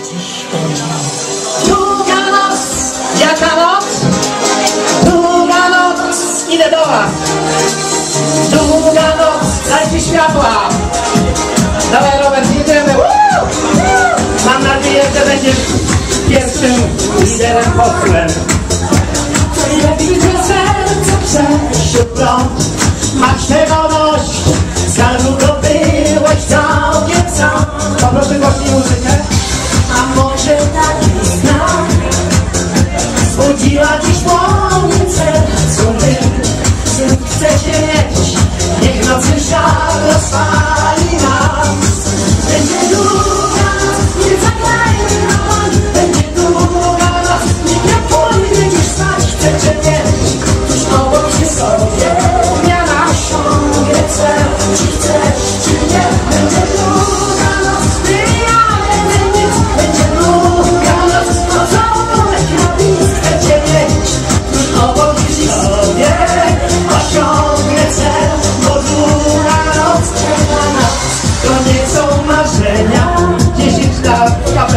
Długa noc, jaka noc? Długa noc, idę do was. Długa noc, dajcie światła. Dawaj Robert, jedziemy. Mam nadzieję, że będziesz pierwszym liderem posłem. Widzę serce przeszedł prąd. Masz tego dość, za długo byłeś całkiem sam. Poproszę głośniej muzykę. A może taki znak zbudziła dziś w moim sercu dym. Chcecie mieć, niech nocy szal rozpali nas. Będzie długa noc, nie zagrajmy na pan. Będzie długa noc, niech nie pójdzie dziś spać. Chcecie mieć, tuż obok się sobie miana osiągnie cel. Czy chcesz, czy nie, będzie długa noc, wyjamy nic. Będzie długa noc, no załóżek na nic. Chcecie mieć, tuż obok się sobie osiągnie cel. Bo długa noc czeka nas, to nie są marzenia. 10 lat